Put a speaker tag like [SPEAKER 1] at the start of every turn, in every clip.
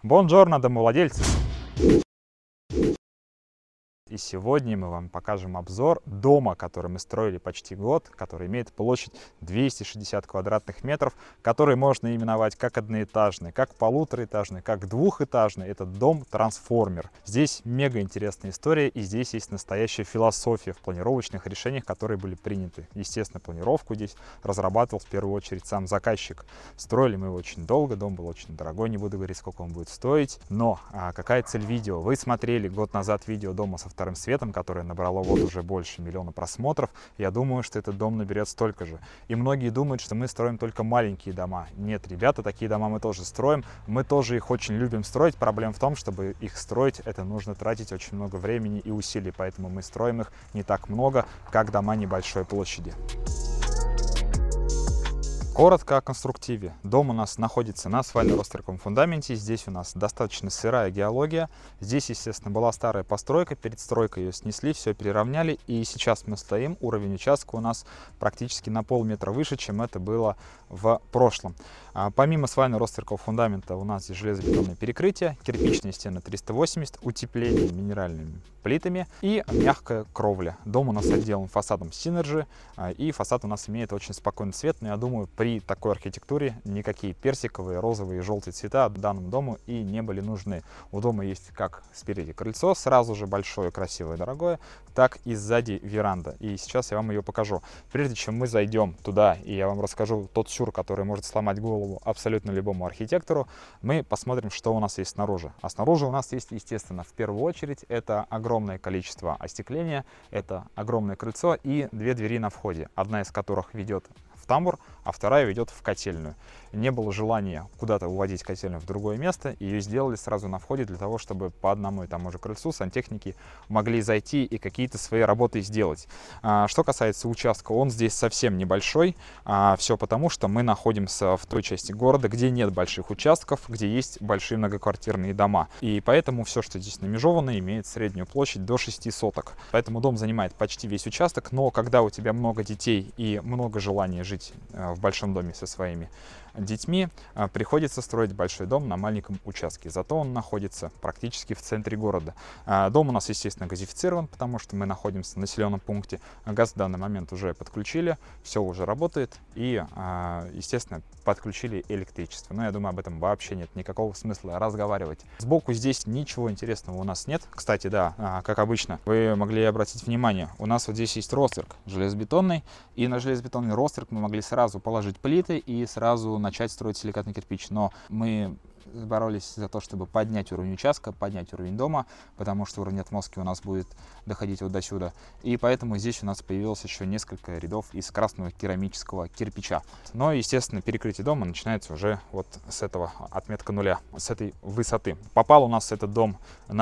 [SPEAKER 1] Бонжорно, домовладельцы! И сегодня мы вам покажем обзор дома, который мы строили почти год, который имеет площадь 260 квадратных метров, который можно именовать как одноэтажный, как полутораэтажный, как двухэтажный. Это дом-трансформер. Здесь мега интересная история, и здесь есть настоящая философия в планировочных решениях, которые были приняты. Естественно, планировку здесь разрабатывал в первую очередь сам заказчик. Строили мы его очень долго, дом был очень дорогой, не буду говорить, сколько он будет стоить. Но какая цель видео? Вы смотрели год назад видео дома со вторым светом, которое набрало вот уже больше миллиона просмотров. Я думаю, что этот дом наберет столько же. И многие думают, что мы строим только маленькие дома. Нет, ребята, такие дома мы тоже строим. Мы тоже их очень любим строить. Проблема в том, чтобы их строить, это нужно тратить очень много времени и усилий. Поэтому мы строим их не так много, как дома небольшой площади. Коротко о конструктиве. Дом у нас находится на свально-ростерковом фундаменте. Здесь у нас достаточно сырая геология. Здесь, естественно, была старая постройка. Перед стройкой ее снесли, все переравняли. И сейчас мы стоим. Уровень участка у нас практически на полметра выше, чем это было в прошлом. Помимо свально-ростеркового фундамента у нас здесь железобетонное перекрытие, кирпичные стены 380, утепление минеральными плитами и мягкая кровля. Дом у нас отделан фасадом Synergy, и фасад у нас имеет очень спокойный цвет, но я думаю, при такой архитектуре никакие персиковые, розовые и желтые цвета данному дому и не были нужны. У дома есть как спереди крыльцо, сразу же большое, красивое, дорогое, так и сзади веранда. И сейчас я вам ее покажу. Прежде чем мы зайдем туда, и я вам расскажу тот сюр, который может сломать голову абсолютно любому архитектору, мы посмотрим, что у нас есть снаружи. А снаружи у нас есть, естественно, в первую очередь, это огромное количество остекления, это огромное крыльцо и две двери на входе, одна из которых ведет в тамбур, а вторая ведет в котельную. Не было желания куда-то уводить котельную в другое место, ее сделали сразу на входе для того, чтобы по одному и тому же крыльцу сантехники могли зайти и какие-то свои работы сделать. Что касается участка, он здесь совсем небольшой, все потому, что мы находимся в той части города, где нет больших участков, где есть большие многоквартирные дома. И поэтому все, что здесь намежовано, имеет среднюю площадь до 6 соток. Поэтому дом занимает почти весь участок, но когда у тебя много детей и много желания жить в большом доме со своими детьми, приходится строить большой дом на маленьком участке. Зато он находится практически в центре города. Дом у нас, естественно, газифицирован, потому что мы находимся в населенном пункте. Газ в данный момент уже подключили, все уже работает и, естественно, подключили электричество. Но я думаю, об этом вообще нет никакого смысла разговаривать. Сбоку здесь ничего интересного у нас нет. Кстати, да, как обычно, вы могли обратить внимание, у нас вот здесь есть ростерк железобетонный, и на железобетонный ростерк мы могли сразу положить плиты и сразу начать строить силикатный кирпич. Но мы боролись за то, чтобы поднять уровень участка, поднять уровень дома, потому что уровень отмостки у нас будет доходить вот до сюда. И поэтому здесь у нас появилось еще несколько рядов из красного керамического кирпича. Но, естественно, перекрытие дома начинается уже вот с этого отметка нуля, с этой высоты. Попал у нас этот дом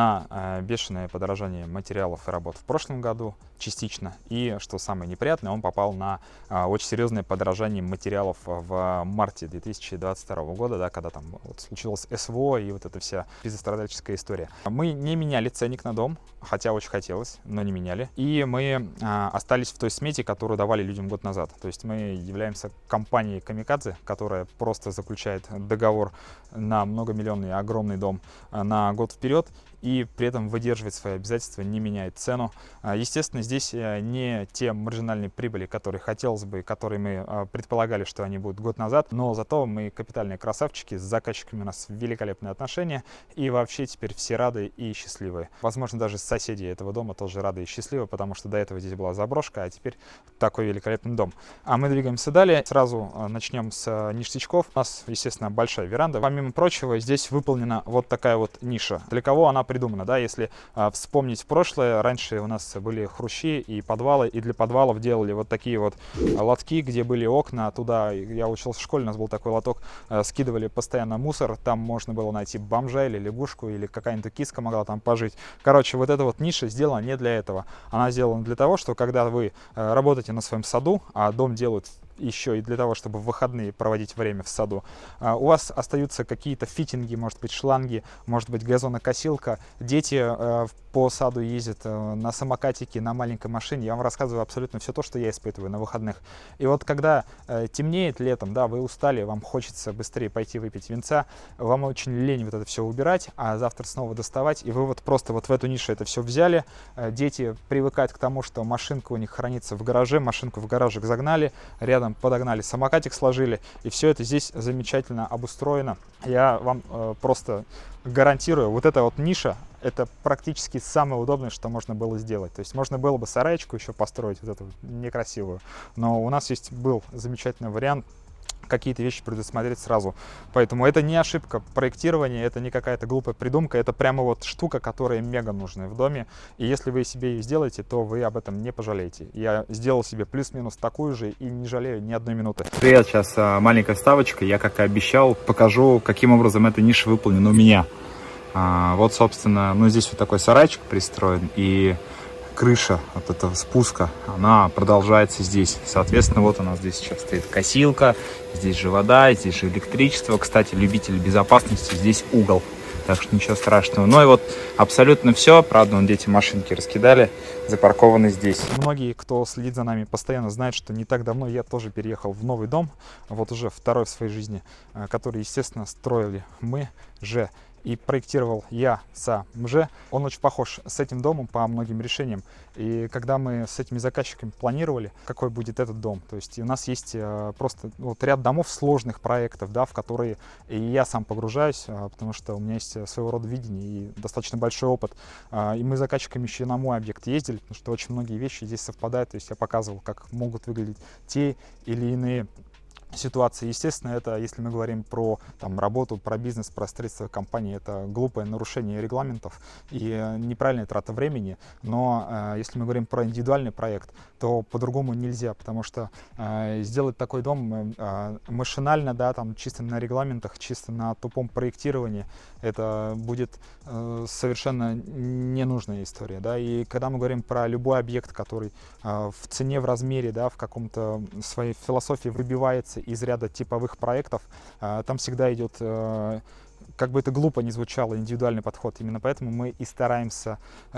[SPEAKER 1] на бешеное подорожание материалов и работ в прошлом году частично. И, что самое неприятное, он попал на очень серьезное подорожание материалов в марте 2022 года, да, когда там вот случилось СВО и вот эта вся безострадальческая история. Мы не меняли ценник на дом, хотя очень хотелось, но не меняли. И мы остались в той смете, которую давали людям год назад. То есть мы являемся компанией Камикадзе, которая просто заключает договор на многомиллионный огромный дом на год вперед и при этом выдерживает свои обязательства, не меняет цену. Естественно, здесь не те маржинальные прибыли, которые хотелось бы, которые мы предполагали, что они будут год назад, но зато мы капитальные красавчики, с заказчиками у нас великолепные отношения, и вообще теперь все рады и счастливы. Возможно, даже соседи этого дома тоже рады и счастливы, потому что до этого здесь была заброшка, а теперь такой великолепный дом. А мы двигаемся далее. Сразу начнем с ништячков. У нас, естественно, большая веранда. Помимо прочего, здесь выполнена вот такая вот ниша. Для кого она придумано, да, если вспомнить прошлое, раньше у нас были хрущи и подвалы, и для подвалов делали вот такие вот лотки, где были окна, туда, я учился в школе, у нас был такой лоток, скидывали постоянно мусор, там можно было найти бомжа или лягушку, или какая-нибудь киска могла там пожить. Короче, вот эта вот ниша сделана не для этого, она сделана для того, что когда вы работаете на своем саду, а дом делают еще и для того, чтобы в выходные проводить время в саду. У вас остаются какие-то фитинги, может быть, шланги, может быть, газонокосилка. Дети по саду ездят на самокатике, на маленькой машине. Я вам рассказываю абсолютно все то, что я испытываю на выходных. И вот когда темнеет летом, да, вы устали, вам хочется быстрее пойти выпить винца, вам очень лень вот это все убирать, а завтра снова доставать, и вы вот просто вот в эту нишу это все взяли. Дети привыкают к тому, что машинка у них хранится в гараже, машинку в гаражик загнали, рядом подогнали самокатик, сложили, и все это здесь замечательно обустроено. Я вам просто гарантирую, вот эта вот ниша, это практически самое удобное, что можно было сделать. То есть можно было бы сараечку еще построить, вот эту некрасивую, но у нас был замечательный вариант какие-то вещи предусмотреть сразу. Поэтому это не ошибка проектирования, это не какая-то глупая придумка, это прямо вот штука, которая мега нужная в доме. И если вы себе ее сделаете, то вы об этом не пожалеете. Я сделал себе плюс-минус такую же и не жалею ни одной минуты.
[SPEAKER 2] Привет, сейчас маленькая вставочка. Я, как и обещал, покажу, каким образом эта ниша выполнена у меня. Вот, собственно, ну здесь вот такой сарайчик пристроен, и крыша от этого спуска, она продолжается здесь. Соответственно, вот у нас здесь сейчас стоит косилка, здесь же вода, здесь же электричество. Кстати, любители безопасности, здесь угол, так что ничего страшного. Ну и вот абсолютно все. Правда, вон дети машинки раскидали, запаркованы здесь.
[SPEAKER 1] Многие, кто следит за нами постоянно, знают, что не так давно я тоже переехал в новый дом, вот уже второй в своей жизни, который, естественно, строили мы же. И проектировал я сам же. Он очень похож с этим домом по многим решениям. И когда мы с этими заказчиками планировали, какой будет этот дом, то есть у нас есть просто вот ряд домов сложных проектов, да, в которые и я сам погружаюсь, потому что у меня есть своего рода видение и достаточно большой опыт. И мы с заказчиками еще на мой объект ездили, потому что очень многие вещи здесь совпадают. То есть я показывал, как могут выглядеть те или иные ситуации. Естественно, это, если мы говорим про там, работу, про бизнес, про строительство компании, это глупое нарушение регламентов и неправильная трата времени. Но если мы говорим про индивидуальный проект, то по-другому нельзя, потому что сделать такой дом машинально, да, там, чисто на регламентах, чисто на тупом проектировании, это будет совершенно ненужная история. Да? И когда мы говорим про любой объект, который в цене, в размере, да, в каком-то своей философии выбивается из ряда типовых проектов, там всегда идет, как бы это глупо ни звучало, индивидуальный подход. Именно поэтому мы и стараемся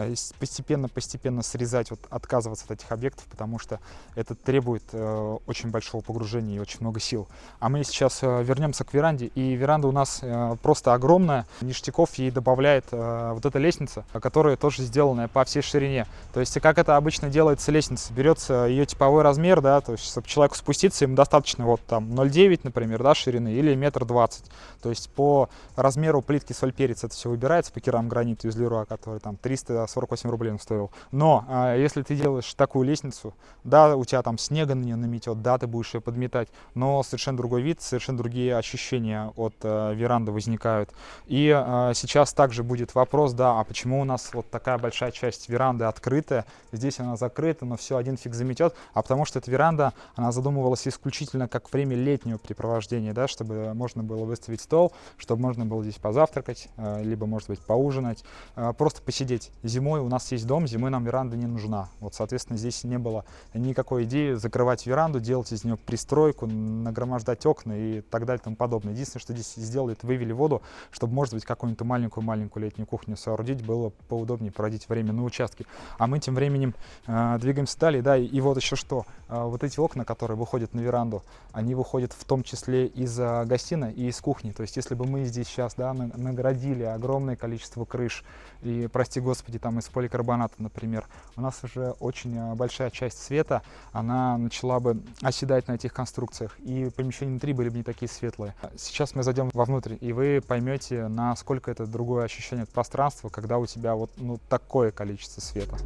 [SPEAKER 1] постепенно срезать, вот, отказываться от этих объектов, потому что это требует очень большого погружения и очень много сил. А мы сейчас вернемся к веранде. И веранда у нас просто огромная. Ништяков ей добавляет вот эта лестница, которая тоже сделанная по всей ширине. То есть как это обычно делается лестница? Берется ее типовой размер, да, то есть чтобы человеку спуститься, ему достаточно вот там 0,9, например, да, ширины, или 1,20 м. То есть по размеру плитки соль-перец это все выбирается, по керамограниту из Леруа, который там 348 рублей он стоил. Но если ты делаешь такую лестницу, да, у тебя там снега на нее наметет, да, ты будешь ее подметать, но совершенно другой вид, совершенно другие ощущения от веранды возникают. И сейчас также будет вопрос, да, а почему у нас вот такая большая часть веранды открытая, здесь она закрыта, но все, один фиг заметет, а потому что эта веранда, она задумывалась исключительно как время летнего препровождения, да, чтобы можно было выставить стол, чтобы можно было здесь позавтракать, либо, может быть, поужинать, просто посидеть. Зимой у нас есть дом, зимой нам веранда не нужна. Вот, соответственно, здесь не было никакой идеи закрывать веранду, делать из нее пристройку, нагромождать окна и так далее и тому подобное. Единственное, что здесь сделали, это вывели воду, чтобы, может быть, какую-нибудь маленькую летнюю кухню соорудить, было поудобнее проводить время на участке. А мы тем временем двигаемся далее, да, и вот еще что. Вот эти окна, которые выходят на веранду, они выходят в том числе из гостиной и из кухни. То есть, если бы мы здесь сейчас, да, наградили огромное количество крыш, и, прости господи, там из поликарбоната, например, у нас уже очень большая часть света, она начала бы оседать на этих конструкциях, и помещения внутри были бы не такие светлые. Сейчас мы зайдем вовнутрь, и вы поймете, насколько это другое ощущение от пространства, когда у тебя вот такое количество света.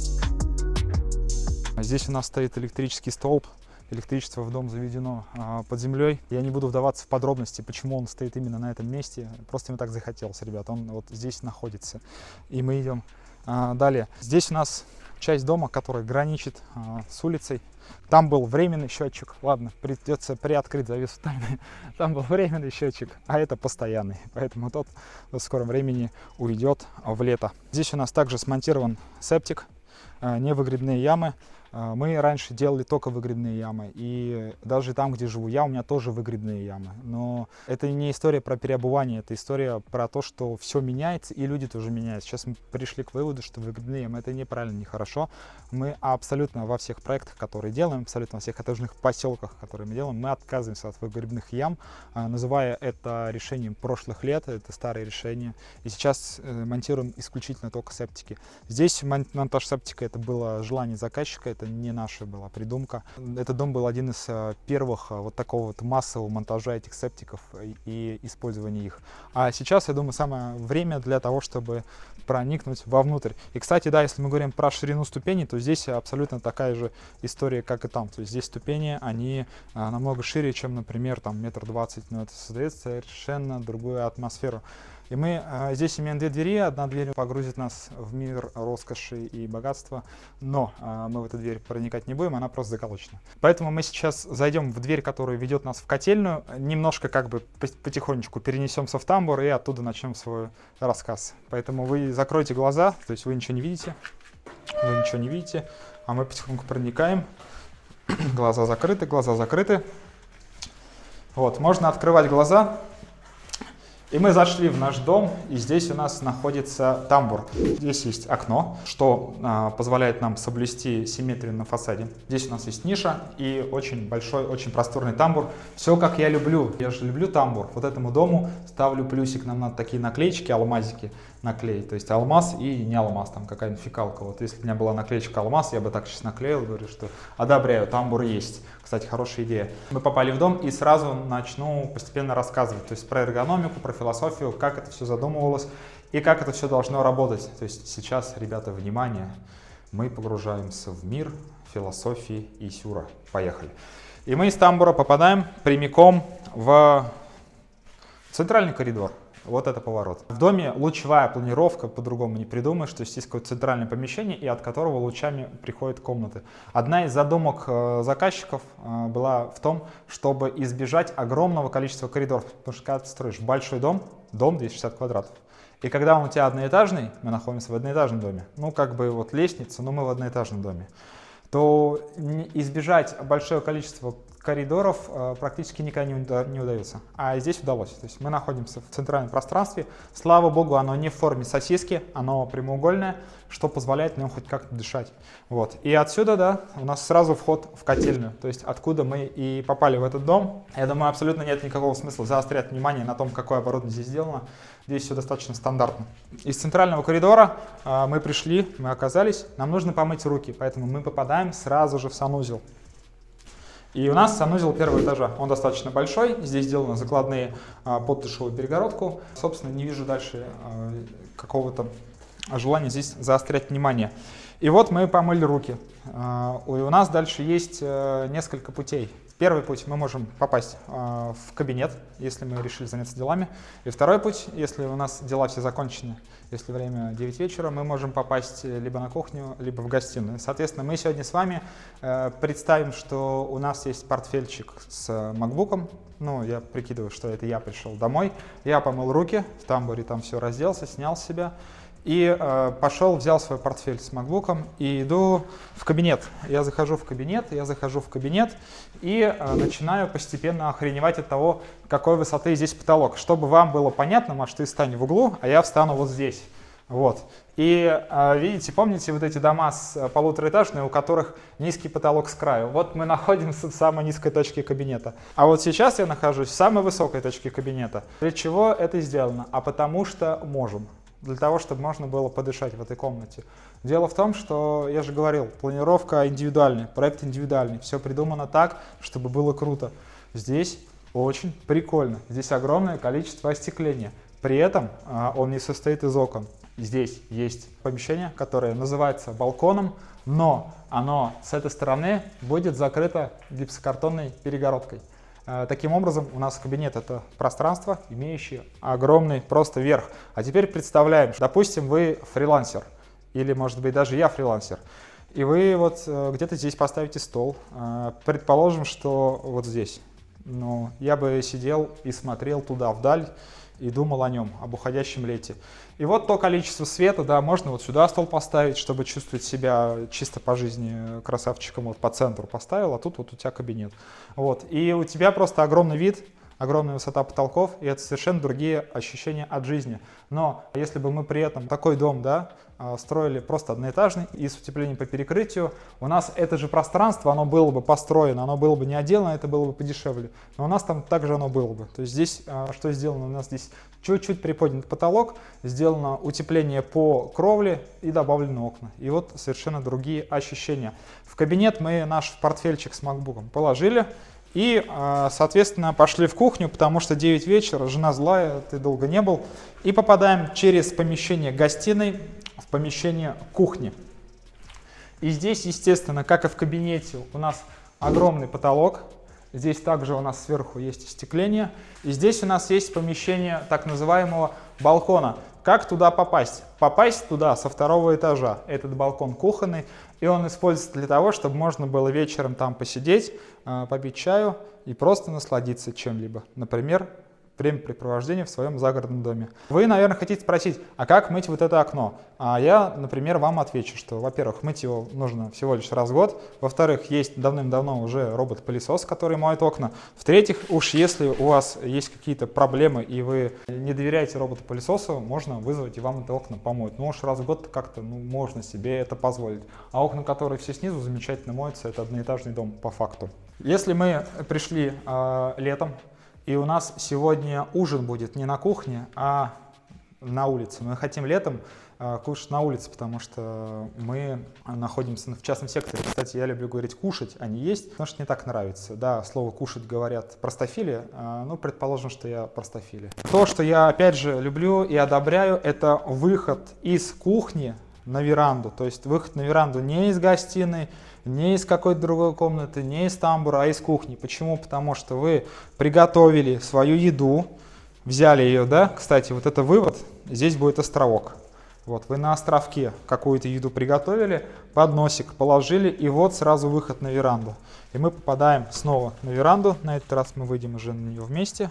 [SPEAKER 1] Здесь у нас стоит электрический столб. Электричество в дом заведено под землей. Я не буду вдаваться в подробности, почему он стоит именно на этом месте. Просто ему так захотелось, ребят. Он вот здесь находится. И мы идем далее. Здесь у нас часть дома, которая граничит с улицей. Там был временный счетчик. Ладно, придется приоткрыть завесу тайны. Там был временный счетчик, а это постоянный. Поэтому тот в скором времени уйдет в лето. Здесь у нас также смонтирован септик. Невыгребные ямы. Мы раньше делали только выгребные ямы, и даже там, где живу я, у меня тоже выгребные ямы. Но это не история про переобувание, это история про то, что все меняется, и люди тоже меняются. Сейчас мы пришли к выводу, что выгребные ямы — это неправильно, нехорошо. Мы абсолютно во всех проектах, которые делаем, абсолютно во всех коттеджных поселках, которые мы делаем, мы отказываемся от выгребных ям, называя это решением прошлых лет, это старые решения. И сейчас монтируем исключительно только септики. Здесь монтаж септика — это было желание заказчика, это не наша была придумка. Этот дом был один из первых вот такого вот массового монтажа этих септиков и использования их. А сейчас, я думаю, самое время для того, чтобы проникнуть вовнутрь. И, кстати, да, если мы говорим про ширину ступеней, то здесь абсолютно такая же история, как и там. То есть здесь ступени, они намного шире, чем, например, там 1,20 м, но это создает совершенно другую атмосферу. И мы здесь имеем две двери. Одна дверь погрузит нас в мир роскоши и богатства, но мы в эту дверь проникать не будем, она просто заколочена. Поэтому мы сейчас зайдем в дверь, которая ведет нас в котельную, немножко как бы потихонечку перенесемся в тамбур и оттуда начнем свой рассказ. Поэтому вы закройте глаза, то есть вы ничего не видите, а мы потихоньку проникаем. Глаза закрыты, глаза закрыты. Вот, можно открывать глаза. И мы зашли в наш дом, и здесь у нас находится тамбур. Здесь есть окно, что позволяет нам соблюсти симметрию на фасаде. Здесь у нас есть ниша и очень большой, очень просторный тамбур. Все как я люблю. Я же люблю тамбур. Вот этому дому ставлю плюсик. Нам надо такие наклеечки, алмазики наклеить. То есть алмаз и не алмаз, там какая-нибудь фикалка. Вот если бы у меня была наклеечка алмаз, я бы так сейчас наклеил, говорю, что одобряю, тамбур есть. Кстати, хорошая идея. Мы попали в дом и сразу начну постепенно рассказывать. То есть про эргономику, про философию, как это все задумывалось и как это все должно работать. То есть сейчас, ребята, внимание, мы погружаемся в мир философии и сюра. Поехали. И мы из тамбура попадаем прямиком в центральный коридор. Вот это поворот. В доме лучевая планировка, по-другому не придумаешь, то есть есть какое-то центральное помещение, и от которого лучами приходят комнаты. Одна из задумок заказчиков была в том, чтобы избежать огромного количества коридоров, потому что когда ты строишь большой дом 260 квадратов, и когда он у тебя одноэтажный, мы находимся в одноэтажном доме, ну как бы вот лестница, но мы в одноэтажном доме, то избежать большое количество коридоров практически никогда не удается. А здесь удалось. То есть мы находимся в центральном пространстве. Слава богу, оно не в форме сосиски, оно прямоугольное, что позволяет нам хоть как-то дышать. Вот. И отсюда, да, у нас сразу вход в котельную. То есть откуда мы и попали в этот дом. Я думаю, абсолютно нет никакого смысла заострять внимание на том, какое оборудование здесь сделано. Здесь все достаточно стандартно. Из центрального коридора мы пришли, мы оказались. Нам нужно помыть руки, поэтому мы попадаем сразу же в санузел. И у нас санузел первого этажа, он достаточно большой, здесь сделаны закладные под душевую перегородку. Собственно, не вижу дальше какого-то желания здесь заострять внимание. И вот мы помыли руки. И у нас дальше есть несколько путей. Первый путь, мы можем попасть в кабинет, если мы решили заняться делами. И второй путь, если у нас дела все закончены, если время 9 вечера, мы можем попасть либо на кухню, либо в гостиную. Соответственно, мы сегодня с вами представим, что у нас есть портфельчик с MacBook'ом. Ну, я прикидываю, что это я пришел домой. Я помыл руки, в тамбуре там все разделся, снял с себя. И пошел, взял свой портфель с MacBook'ом и иду в кабинет. Я захожу в кабинет и начинаю постепенно охреневать от того, какой высоты здесь потолок. Чтобы вам было понятно, Маш, ты встань в углу, а я встану вот здесь. Вот. И видите, помните вот эти дома с полутораэтажные, у которых низкий потолок с краю? Вот мы находимся в самой низкой точке кабинета. А вот сейчас я нахожусь в самой высокой точке кабинета. Для чего это сделано? А потому что можем. Для того, чтобы можно было подышать в этой комнате. Дело в том, что, я же говорил, планировка индивидуальная, проект индивидуальный. Все придумано так, чтобы было круто. Здесь очень прикольно. Здесь огромное количество остекления. При этом он не состоит из окон. Здесь есть помещение, которое называется балконом, но оно с этой стороны будет закрыто гипсокартонной перегородкой. Таким образом, у нас кабинет — это пространство, имеющее огромный просто верх. А теперь представляем, допустим, вы фрилансер, или, может быть, даже я фрилансер, и вы вот где-то здесь поставите стол. Предположим, что вот здесь. Ну, я бы сидел и смотрел туда вдаль, и думал о нем, об уходящем лете. И вот то количество света, да, можно вот сюда стол поставить, чтобы чувствовать себя чисто по жизни красавчиком, вот по центру поставил, а тут вот у тебя кабинет. Вот, и у тебя просто огромный вид, огромная высота потолков, и это совершенно другие ощущения от жизни. Но если бы мы при этом такой дом, да, строили просто одноэтажный и с утеплением по перекрытию, у нас это же пространство, оно было бы построено, оно было бы не отделано, это было бы подешевле. Но у нас там также оно было бы. То есть здесь что сделано? У нас здесь чуть-чуть приподнят потолок, сделано утепление по кровле и добавлены окна. И вот совершенно другие ощущения. В кабинет мы наш портфельчик с макбуком положили. И, соответственно, пошли в кухню, потому что 9 вечера, жена злая, ты долго не был. И попадаем через помещение гостиной в помещение кухни. И здесь, естественно, как и в кабинете, у нас огромный потолок. Здесь также у нас сверху есть остекление. И здесь у нас есть помещение так называемого балкона. Как туда попасть? Попасть туда со второго этажа. Этот балкон кухонный. И он используется для того, чтобы можно было вечером там посидеть, попить чаю и просто насладиться чем-либо. Например, времяпрепровождение в своем загородном доме. Вы, наверное, хотите спросить, а как мыть вот это окно? А я, например, вам отвечу, что, во-первых, мыть его нужно всего лишь раз в год. Во-вторых, есть давным-давно уже робот-пылесос, который моет окна. В-третьих, уж если у вас есть какие-то проблемы и вы не доверяете роботу-пылесосу, можно вызвать и вам это окна помоют. Ну уж раз в год как-то можно себе это позволить. А окна, которые все снизу замечательно моются, это одноэтажный дом по факту. Если мы пришли летом, и у нас сегодня ужин будет не на кухне, а на улице. Мы хотим летом кушать на улице, потому что мы находимся в частном секторе. Кстати, я люблю говорить кушать, а не есть, потому что мне так нравится. Да, слово кушать говорят простофили, ну, предположим, что я простофили. То, что я опять же люблю и одобряю, это выход из кухни на веранду. То есть выход на веранду не из гостиной, не из какой-то другой комнаты, не из тамбура, а из кухни. Почему? Потому что вы приготовили свою еду, взяли ее, да? Кстати, вот это вывод, здесь будет островок. Вот, вы на островке какую-то еду приготовили, подносик положили, и вот сразу выход на веранду. И мы попадаем снова на веранду, на этот раз мы выйдем уже на нее вместе.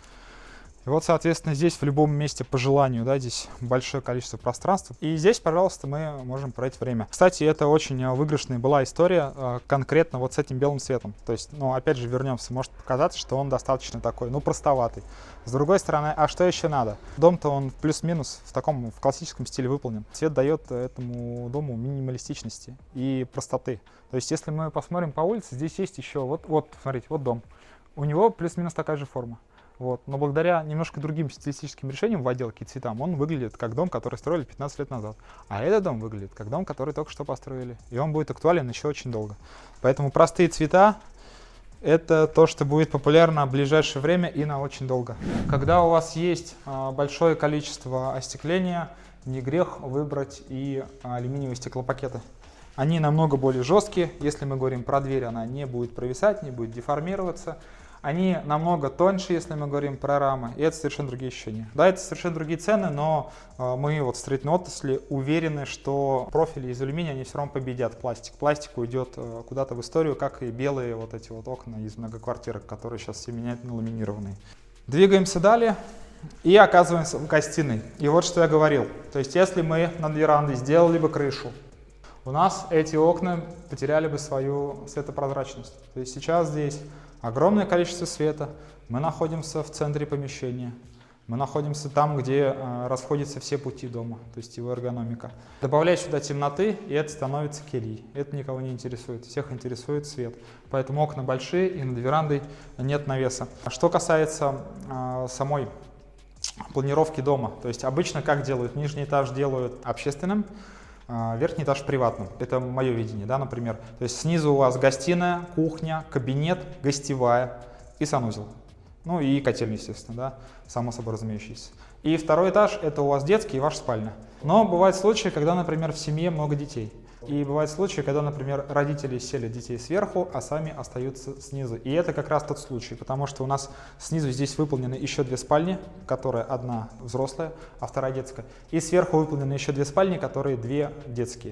[SPEAKER 1] И вот, соответственно, здесь в любом месте по желанию, да, здесь большое количество пространства. И здесь, пожалуйста, мы можем проводить время. Кстати, это очень выигрышная была история конкретно вот с этим белым цветом. То есть, ну, опять же, вернемся, может показаться, что он достаточно такой, ну, простоватый. С другой стороны, а что еще надо? Дом-то он плюс-минус в классическом стиле выполнен. Цвет дает этому дому минималистичности и простоты. То есть, если мы посмотрим по улице, здесь есть еще, вот, смотрите, вот дом. У него плюс-минус такая же форма. Вот. Но благодаря немножко другим стилистическим решениям в отделке и цветам он выглядит как дом, который строили 15 лет назад. А этот дом выглядит как дом, который только что построили. И он будет актуален еще очень долго. Поэтому простые цвета — это то, что будет популярно в ближайшее время и на очень долго. Когда у вас есть большое количество остекления, не грех выбрать и алюминиевые стеклопакеты. Они намного более жесткие. Если мы говорим про дверь, она не будет провисать, не будет деформироваться. Они намного тоньше, если мы говорим про рамы, и это совершенно другие ощущения. Да, это совершенно другие цены, но мы вот в строительной отрасли уверены, что профили из алюминия, они все равно победят пластик. Пластик уйдет куда-то в историю, как и белые вот эти вот окна из многоквартирок, которые сейчас все меняют на ламинированные. Двигаемся далее и оказываемся в гостиной. И вот что я говорил. То есть если мы над верандой сделали бы крышу, у нас эти окна потеряли бы свою светопрозрачность. То есть сейчас здесь огромное количество света, мы находимся в центре помещения, мы находимся там, где расходятся все пути дома, то есть его эргономика. Добавляй сюда темноты, и это становится кельей. Это никого не интересует, всех интересует свет. Поэтому окна большие, и над верандой нет навеса. Что касается самой планировки дома, то есть обычно как делают? Нижний этаж делают общественным, верхний этаж приватным. Это мое видение, да, например. То есть снизу у вас гостиная, кухня, кабинет, гостевая и санузел. Ну и котельная, естественно, да, само собой разумеющийся. И второй этаж — это у вас детский и ваша спальня. Но бывают случаи, когда, например, в семье много детей. И бывают случаи, когда, например, родители селят детей сверху, а сами остаются снизу. И это как раз тот случай, потому что у нас снизу здесь выполнены еще 2 спальни, которая одна взрослая, а вторая детская. И сверху выполнены еще 2 спальни, которые 2 детские.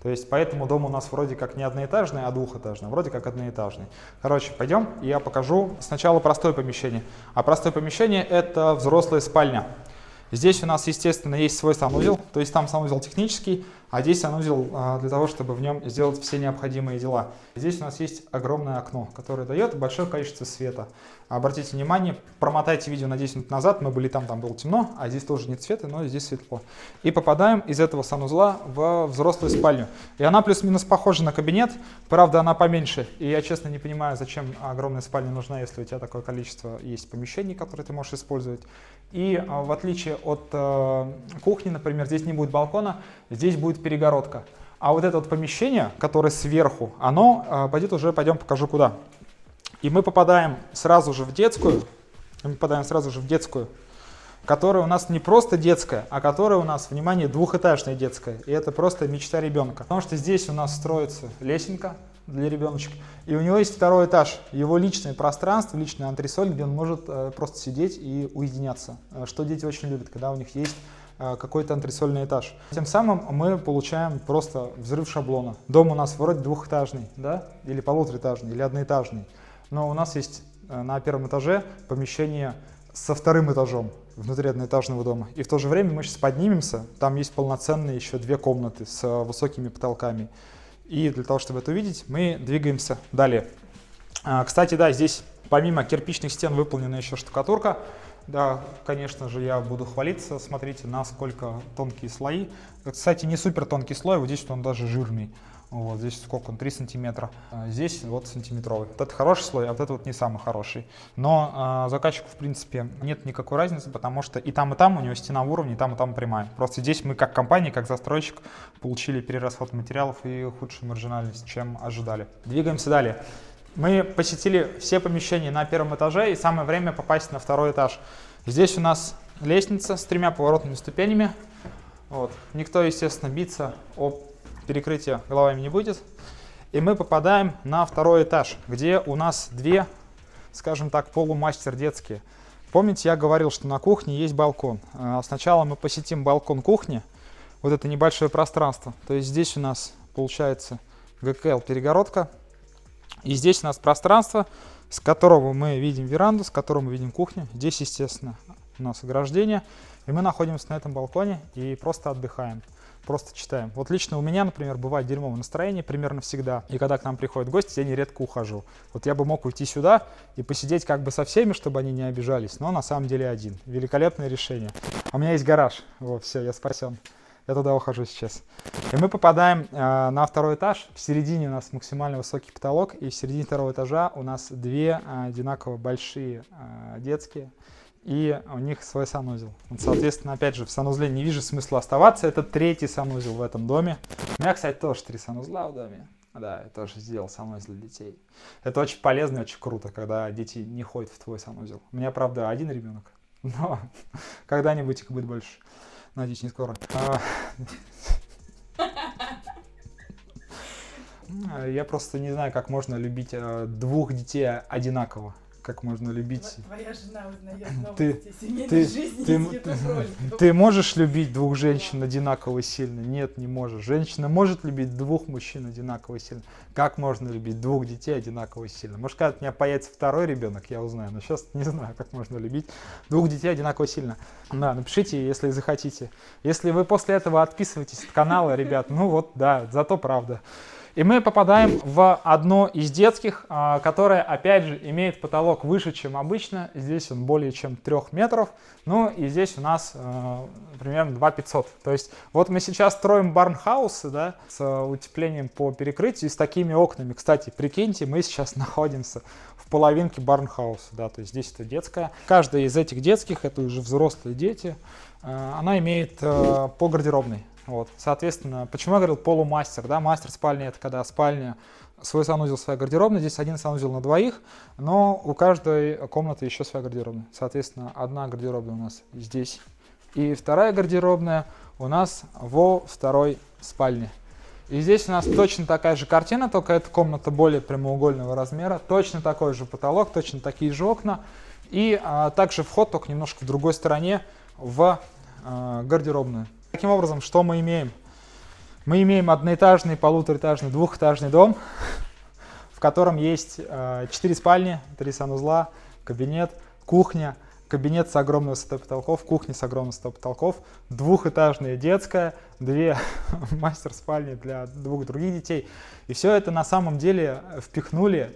[SPEAKER 1] То есть поэтому дом у нас вроде как не одноэтажный, а двухэтажный, вроде как одноэтажный. Короче, пойдем, я покажу сначала простое помещение. А простое помещение — это взрослая спальня. Здесь у нас, естественно, есть свой санузел, то есть там санузел технический, а здесь санузел для того, чтобы в нем сделать все необходимые дела. Здесь у нас есть огромное окно, которое дает большое количество света. Обратите внимание, промотайте видео на 10 минут назад, мы были там было темно, а здесь тоже нет света, но здесь светло. И попадаем из этого санузла в взрослую спальню. И она плюс-минус похожа на кабинет, правда она поменьше. И я честно не понимаю, зачем огромная спальня нужна, если у тебя такое количество есть помещений, которые ты можешь использовать. И в отличие от кухни, например, здесь не будет балкона, здесь будет перегородка. А вот это вот помещение, которое сверху, оно пойдем покажу куда. И мы попадаем сразу же в детскую, которая у нас не просто детская, а которая у нас, внимание, двухэтажная детская. И это просто мечта ребенка. Потому что здесь у нас строится лесенка для ребеночка, и у него есть второй этаж, его личное пространство, личный антресоль, где он может просто сидеть и уединяться, что дети очень любят, когда у них есть какой-то антресольный этаж. Тем самым мы получаем просто взрыв шаблона. Дом у нас вроде двухэтажный, да, или полутораэтажный, или одноэтажный, но у нас есть на первом этаже помещение со вторым этажом внутри одноэтажного дома. И в то же время мы сейчас поднимемся, там есть полноценные еще 2 комнаты с высокими потолками. И для того, чтобы это увидеть, мы двигаемся далее. Кстати, да, здесь помимо кирпичных стен выполнена еще штукатурка. Да, конечно же, я буду хвалиться. Смотрите, насколько тонкие слои. Кстати, не супер тонкий слой, вот здесь он даже жирный. Вот здесь сколько он, 3 сантиметра. Здесь вот сантиметровый. Вот это хороший слой, а вот это вот не самый хороший. Но заказчику, в принципе, нет никакой разницы, потому что и там у него стена в уровне, и там прямая. Просто здесь мы как компания, как застройщик получили перерасход материалов и худшую маржинальность, чем ожидали. Двигаемся далее. Мы посетили все помещения на первом этаже, и самое время попасть на второй этаж. Здесь у нас лестница с 3 поворотными ступенями. Вот. Никто, естественно, биться об перекрытие головами не будет. И мы попадаем на второй этаж, где у нас 2, скажем так, полумастер детские. Помните, я говорил, что на кухне есть балкон. Сначала мы посетим балкон кухни, вот это небольшое пространство. То есть здесь у нас получается ГКЛ перегородка. И здесь у нас пространство, с которого мы видим веранду, с которого мы видим кухню. Здесь, естественно, у нас ограждение. И мы находимся на этом балконе и просто отдыхаем. Просто читаем. Вот лично у меня, например, бывает дерьмовое настроение примерно всегда. И когда к нам приходят гости, я нередко ухожу. Вот я бы мог уйти сюда и посидеть как бы со всеми, чтобы они не обижались. Но на самом деле один. Великолепное решение. У меня есть гараж. Вот, все, я спасен. Я туда ухожу сейчас. И мы попадаем на второй этаж. В середине у нас максимально высокий потолок. И в середине второго этажа у нас 2 одинаково большие детские. И у них свой санузел. Соответственно, опять же, в санузле не вижу смысла оставаться. Это 3-й санузел в этом доме. У меня, кстати, тоже 3 санузла в доме. Да, я тоже сделал санузел для детей. Это очень полезно и очень круто, когда дети не ходят в твой санузел. У меня, правда, 1 ребенок, но когда-нибудь их будет больше. Надеюсь, не скоро. Я просто не знаю, как можно любить 2 детей одинаково. Как можно любить...
[SPEAKER 3] Твоя жена узнает новости семейной жизни.
[SPEAKER 1] Ты можешь любить 2 женщин одинаково сильно? Нет, не можешь. Женщина может любить 2 мужчин одинаково сильно. Как можно любить 2 детей одинаково сильно? Может, когда у меня появится 2-й ребенок, я узнаю. Но сейчас не знаю, как можно любить 2 детей одинаково сильно. Да, напишите, если захотите. Если вы после этого отписываетесь от канала, ребят, ну вот, да, зато правда. И мы попадаем в одно из детских, которое, опять же, имеет потолок выше, чем обычно. Здесь он более чем 3 метров. Ну и здесь у нас примерно 2500. То есть вот мы сейчас строим барнхаусы, да, с утеплением по перекрытию и с такими окнами. Кстати, прикиньте, мы сейчас находимся в половинке барнхауса. Да, то есть здесь это детская. Каждая из этих детских, это уже взрослые дети, она имеет по гардеробной. Вот, соответственно, почему я говорил полумастер, да, мастер спальни — это когда спальня, свой санузел, своя гардеробная, здесь 1 санузел на 2, но у каждой комнаты еще своя гардеробная, соответственно, 1 гардеробная у нас здесь, и 2 гардеробная у нас во 2-й спальне. И здесь у нас точно такая же картина, только эта комната более прямоугольного размера, точно такой же потолок, точно такие же окна, и также вход, только немножко в другой стороне, в гардеробную. Таким образом, что мы имеем? Мы имеем одноэтажный, полутораэтажный, двухэтажный дом, в котором есть 4 спальни, 3 санузла, кабинет, кухня, кабинет с огромной высотой потолков, кухня с огромной высотой потолков, двухэтажная детская, 2 мастер-спальни для 2 других детей. И все это на самом деле впихнули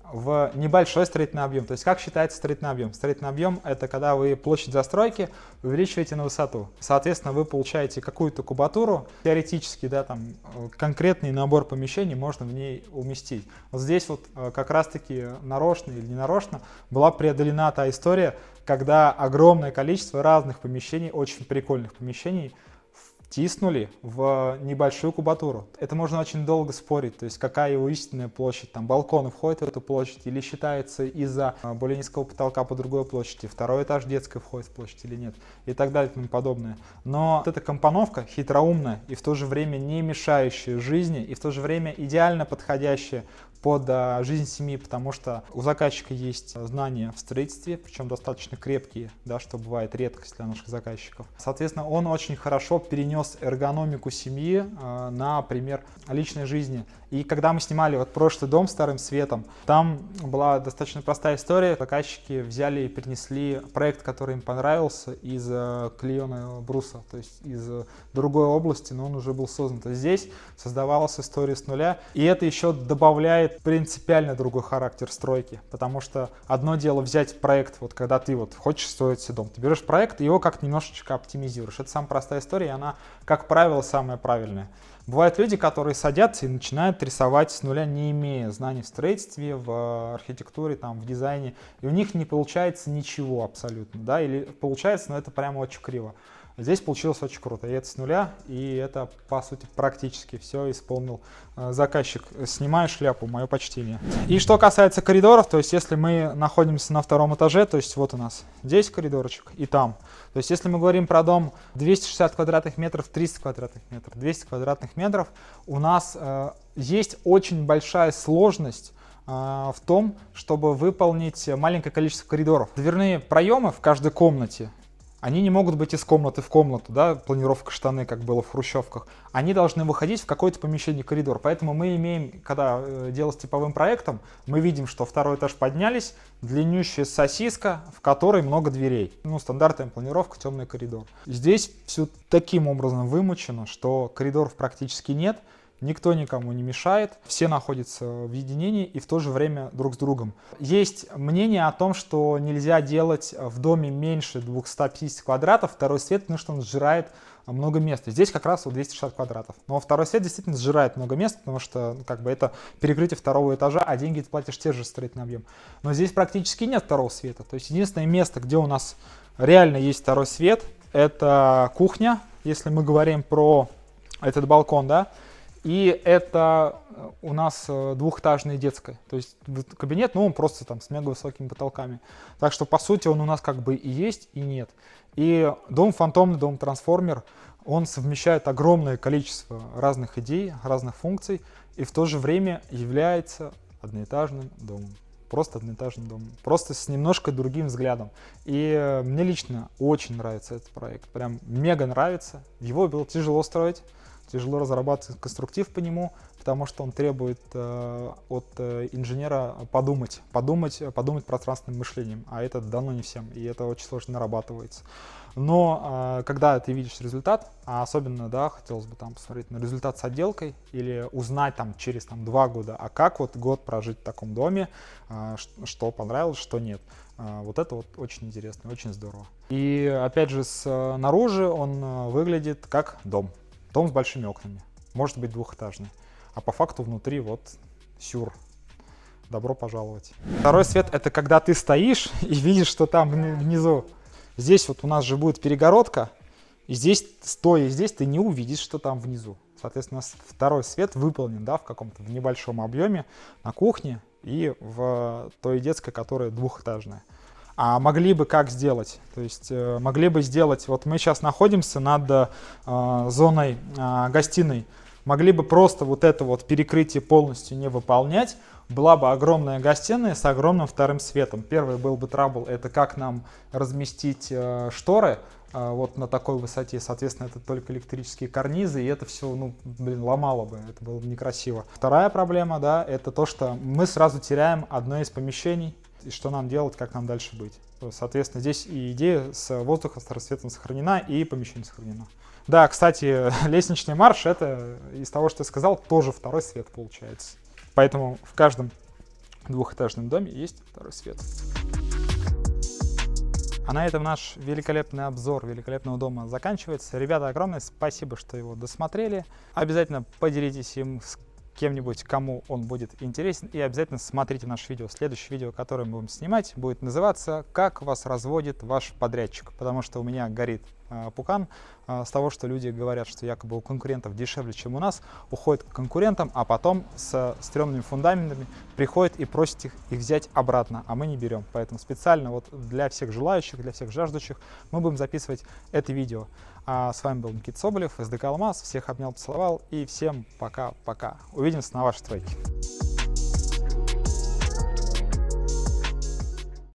[SPEAKER 1] в небольшой строительный объем. То есть как считается строительный объем? Строительный объем — это когда вы площадь застройки увеличиваете на высоту. Соответственно, вы получаете какую-то кубатуру. Теоретически, да, там конкретный набор помещений можно в ней уместить. Вот здесь вот как раз-таки нарочно или ненарочно была преодолена та история, когда огромное количество разных помещений, очень прикольных помещений, втиснули в небольшую кубатуру. Это можно очень долго спорить, то есть какая его истинная площадь, там балконы входят в эту площадь или считается из-за более низкого потолка по другой площади, второй этаж детской входит в площадь или нет, и так далее и тому подобное. Но вот эта компоновка хитроумная и в то же время не мешающая жизни, и в то же время идеально подходящая под жизнь семьи, потому что у заказчика есть знания в строительстве, причем достаточно крепкие, да, что бывает редкость для наших заказчиков. Соответственно, он очень хорошо перенес эргономику семьи на пример личной жизни. И когда мы снимали вот прошлый дом Старым Светом, там была достаточно простая история. Заказчики взяли и перенесли проект, который им понравился, из клееного бруса, то есть из другой области, но он уже был создан. То есть здесь создавалась история с нуля, и это еще добавляет принципиально другой характер стройки, потому что одно дело взять проект, вот когда ты вот хочешь строить себе дом, ты берешь проект и его как-то немножечко оптимизируешь. Это самая простая история, и она, как правило, самая правильная. Бывают люди, которые садятся и начинают рисовать с нуля, не имея знаний в строительстве, в архитектуре, там, в дизайне, и у них не получается ничего абсолютно, да, или получается, но это прямо очень криво. Здесь получилось очень круто, и это с нуля, и это, по сути, практически все исполнил заказчик. Снимаю шляпу, мое почтение. И что касается коридоров, то есть если мы находимся на 2-м этаже, то есть вот у нас здесь коридорчик и там. То есть если мы говорим про дом 260 квадратных метров, 300 квадратных метров, 200 квадратных метров, у нас есть очень большая сложность в том, чтобы выполнить маленькое количество коридоров. Дверные проемы в каждой комнате, они не могут быть из комнаты в комнату, да, планировка штаны, как было в хрущевках. Они должны выходить в какое-то помещение, коридор. Поэтому мы имеем, когда дело с типовым проектом, мы видим, что 2-й этаж поднялись, длиннющая сосиска, в которой много дверей. Ну, стандартная планировка, темный коридор. Здесь все таким образом вымучено, что коридоров практически нет. Никто никому не мешает, все находятся в единении и в то же время друг с другом. Есть мнение о том, что нельзя делать в доме меньше 250 квадратов, 2-й свет, потому что он сжирает много места. Здесь как раз вот 260 квадратов. Но 2-й свет действительно сжирает много места, потому что как бы это перекрытие 2-го этажа, а деньги ты платишь те же строительный объем. Но здесь практически нет 2-го света. То есть единственное место, где у нас реально есть 2-й свет, это кухня, если мы говорим про этот балкон, да. И это у нас двухэтажная детская, то есть кабинет, ну он просто там с мега высокими потолками. Так что по сути он у нас как бы и есть, и нет. И дом фантомный, дом трансформер, он совмещает огромное количество разных идей, разных функций, и в то же время является одноэтажным домом. Просто одноэтажным домом, просто с немножко другим взглядом. И мне лично очень нравится этот проект, прям мега нравится. Его было тяжело строить. Тяжело разрабатывать конструктив по нему, потому что он требует от инженера подумать пространственным мышлением, а это дано не всем, и это очень сложно нарабатывается. Но когда ты видишь результат, а особенно, да, хотелось бы там посмотреть на результат с отделкой или узнать там через 2 года, а как вот год прожить в таком доме, что понравилось, что нет. Вот это вот очень интересно, очень здорово. И опять же, снаружи он выглядит как дом. Дом с большими окнами, может быть двухэтажный, а по факту внутри вот сюр. Добро пожаловать. 2-й свет — это когда ты стоишь и видишь, что там внизу. Здесь вот у нас же будет перегородка, и здесь, стоя здесь, ты не увидишь, что там внизу. Соответственно, 2-й свет выполнен, да, в каком-то небольшом объеме на кухне и в той детской, которая двухэтажная. А могли бы как сделать? То есть могли бы сделать, вот мы сейчас находимся над зоной гостиной. могли бы просто вот это вот перекрытие полностью не выполнять, была бы огромная гостиная с огромным вторым светом. Первый был бы трабл, это как нам разместить шторы вот на такой высоте, соответственно, это только электрические карнизы, и это все, ну, блин, ломало бы, это было бы некрасиво. Вторая проблема, да, это то, что мы сразу теряем одно из помещений, и что нам делать, как нам дальше быть. Соответственно, здесь и идея с воздухом, с светом сохранена, и помещение сохранено. Да, кстати, лестничный марш, это из того, что я сказал, тоже второй свет получается. Поэтому в каждом двухэтажном доме есть второй свет. А на этом наш великолепный обзор великолепного дома заканчивается. Ребята, огромное спасибо, что его досмотрели. Обязательно поделитесь им с кем-нибудь, кому он будет интересен. И обязательно смотрите наше видео. Следующее видео, которое мы будем снимать, будет называться «Как вас разводит ваш подрядчик». Потому что у меня горит пукан с того, что люди говорят, что якобы у конкурентов дешевле, чем у нас, уходят к конкурентам, а потом с стрёмными фундаментами приходят и просят их взять обратно, а мы не берем. Поэтому специально вот для всех желающих, для всех жаждущих мы будем записывать это видео. А с вами был Никита Соболев, СДК Алмаз. Всех обнял, поцеловал и всем пока-пока. Увидимся на вашей стройке.